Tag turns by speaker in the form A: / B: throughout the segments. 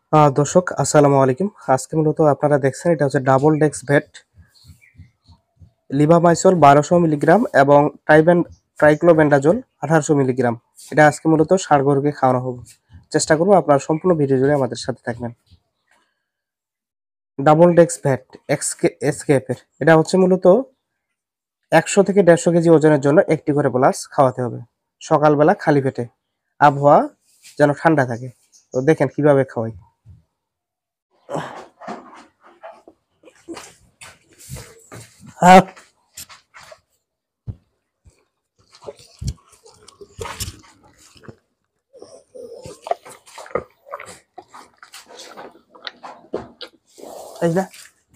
A: দর্শক আসসালামু আলাইকুম। আজকে মূলত আপনারা দেখছেন এটা হচ্ছে ডাবল ডেক্স ভেট লিভামাইসল 1200 মিলিগ্রাম এবং ট্রাইক্লোবেন্ডাজোল 1800 মিলিগ্রাম। এটা আজকে মূলত ষাঁড় গরুকে খাওয়ানো হবে। চেষ্টা করবো আপনারা সম্পূর্ণ ভিডিও জুড়ে আমাদের সাথে থাকবেন। ডাবল ডেক্স ভেট এসকেএফের এটা হচ্ছে মূলত 100 থেকে 150 কেজি ওজনের জন্য একটি করে প্লাস খাওয়াতে হবে সকালবেলা খালি পেটে, আবহাওয়া যেন ঠান্ডা থাকে। তো দেখেন কিভাবে খাওয়াই। হ্যাঁ, এই না।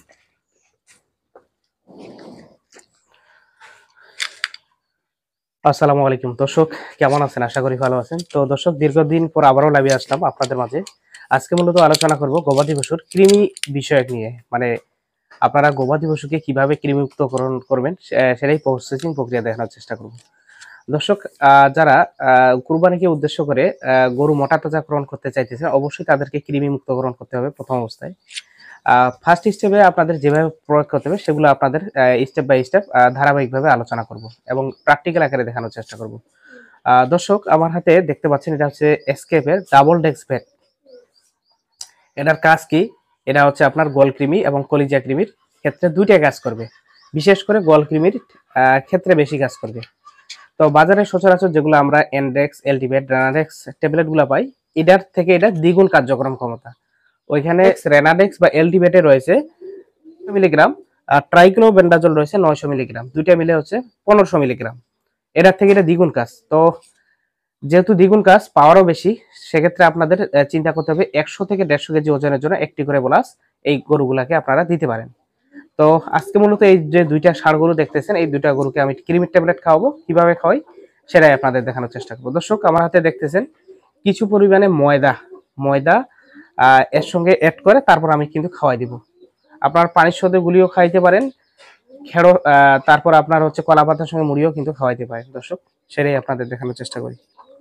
A: আসসালামু আলাইকুম দর্শক, কেমন আছেন? আশা করি ভালো আছেন। তো দর্শক, দীর্ঘদিন পর আবারও লাইভে আসলাম আপনাদের মাঝে। আজকে মূলত আলোচনা করব গবাদি পশুর কৃমি বিষয়ক নিয়ে, মানে আপনারা গবাদি পশুকে কিভাবে কৃমিমুক্তকরণ করবেন সেটাই প্রসেসিং প্রক্রিয়া দেখানোর চেষ্টা করব। দর্শক, যারা কুরবানিকে উদ্দেশ্য করে গরু মোটা তাজাকরণ করতে চাইতেছেন, অবশ্যই তাদেরকে কৃমি মুক্তকরণ করতে হবে প্রথম অবস্থায়। ফার্স্ট স্টেপে আপনাদের যেভাবে প্রয়োগ করতে হবে সেগুলো আপনাদের স্টেপ বাই স্টেপ ধারাবাহিকভাবে আলোচনা করব এবং প্র্যাকটিক্যাল আকারে দেখানোর চেষ্টা করব। দর্শক, আমার হাতে দেখতে পাচ্ছেন এটা হচ্ছে এসকেপের ডাবল ডেক্স ভেট। এটার কাজ কি? এটা হচ্ছে আপনার গোল কৃমি এবং কলিজা কৃমির ক্ষেত্রে দুইটা কাজ করবে। বিশেষ করে গোল কৃমির ক্ষেত্রে বেশি কাজ করবে। তো বাজারে সচরাচর যেগুলো আমরা এনডেক্স, এলটিভেট, রানাডেক্স ট্যাবলেট গুলা পাই, এটার থেকে এটা দ্বিগুণ কার্যক্রম ক্ষমতা। ওইখানে রেনাডেক্স বা এলটিভেটে রয়েছে মিলিগ্রাম, আর ট্রাইক্লোবেন্ডাজল রয়েছে 900 মিলিগ্রাম, দুইটা মিলে হচ্ছে 1500 মিলিগ্রাম। এটার থেকে এটা দ্বিগুণ কাজ। তো যেহেতু দ্বিগুণ কাজ, পাওয়ারও বেশি, সেক্ষেত্রে আপনাদের চিন্তা করতে হবে 100 থেকে 150 কেজি ওজনের জন্য একটি করে বোলাস এই গরুগুলাকে আপনারা দিতে পারেন। তো আজকে মূলত এই যে দুইটা ষাঁড় গরু দেখতেছেন, এই দুইটা গরুকে আমি ক্রিমির ট্যাবলেট খাওয়াবো। কিভাবে খাওয়াই সেটাই আপনাদের দেখানোর চেষ্টা করবো। দর্শক, আমার হাতে দেখতেছেন কিছু পরিমাণে ময়দা ময়দা এর সঙ্গে অ্যাড করে তারপর আমি কিন্তু খাওয়াই দিব। আপনার পানির সাথে গুলিও খাইতে পারেন, খেড়ো তারপর আপনার হচ্ছে কলা পাতার সঙ্গে মুড়িও কিন্তু খাওয়াইতে পারেন। দর্শক, সেটাই আপনাদের দেখানোর চেষ্টা করি।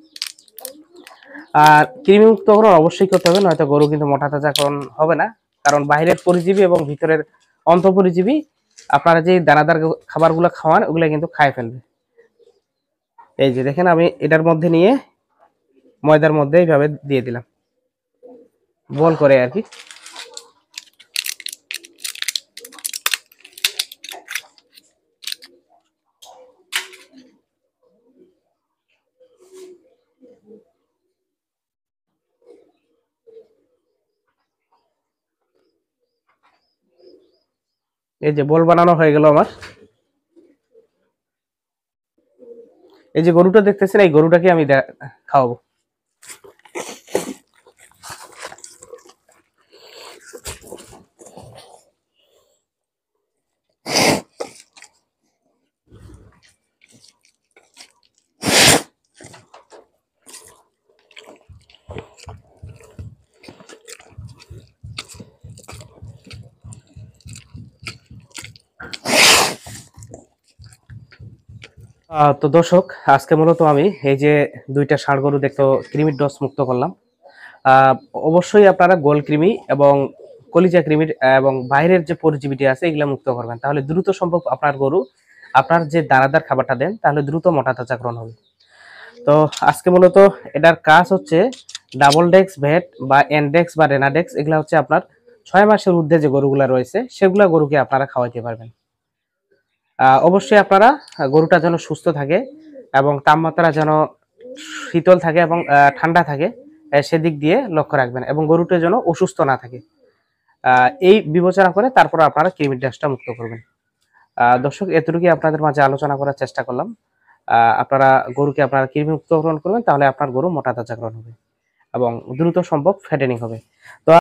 A: আর কৃমিমুক্তকরণ অবশ্যই করতে হবে, নয়তো গরু কিন্তু মোটা তাজাকরণ হবে না। কারণ বাইরের পরিজীবী এবং ভিতরের অন্তঃপরিজীবী আপনারা যে দানাদার খাবারগুলো খাওয়ান ওগুলো কিন্তু খায় ফেলবে। এই যে দেখেন, আমি এটার মধ্যে নিয়ে ময়দার মধ্যে এইভাবে দিয়ে দিলাম, বল করে আর কি। এই যে বল বানানো হয়ে গেল আমার। এই যে গরুটা দেখতেছেন, এই গরুটাকে আমি খাওয়াবো। তো দর্শক, আজকে মূলত আমি এই যে দুইটা ষাঁড় গরু দেখতে কৃমির ডস মুক্ত করলাম। আহ, অবশ্যই আপনারা গোল কৃমি এবং কলিজা কৃমির এবং বাইরের যে পরজীবীটি আছে এগুলা মুক্ত করবেন, তাহলে দ্রুত সম্ভব আপনার গরু আপনার যে দানাদার খাবারটা দেন তাহলে দ্রুত মোটা তাজাকরণ হবে। তো আজকে মূলত এটার কাজ হচ্ছে ডাবল ডেক্স ভেট বা এনডেক্স বা রেনাডেক্স, এগুলা হচ্ছে আপনার 6 মাসের ঊর্ধ্বে যে গরুগুলা রয়েছে সেগুলা গরুকে আপনারা খাওয়াইতে পারবেন। অবশ্যই আপনারা গরুটা যেন সুস্থ থাকে এবং তাপমাত্রা যেন শীতল থাকে এবং ঠান্ডা থাকে, সেদিক দিয়ে লক্ষ্য রাখবেন এবং গরুটা যেন অসুস্থ না থাকে। এই বিবেচনা করে তারপর আপনারা কৃমির ড্যাশটা মুক্ত করবেন। দর্শক, এতটুকুই আপনাদের মাঝে আলোচনা করার চেষ্টা করলাম। আপনারা গরুকে আপনারা কৃমি মুক্তকরণ করবেন, তাহলে আপনার গরু মোটা তাজাকরণ হবে এবং দ্রুত সম্ভব ফ্যাটেনিং হবে। তো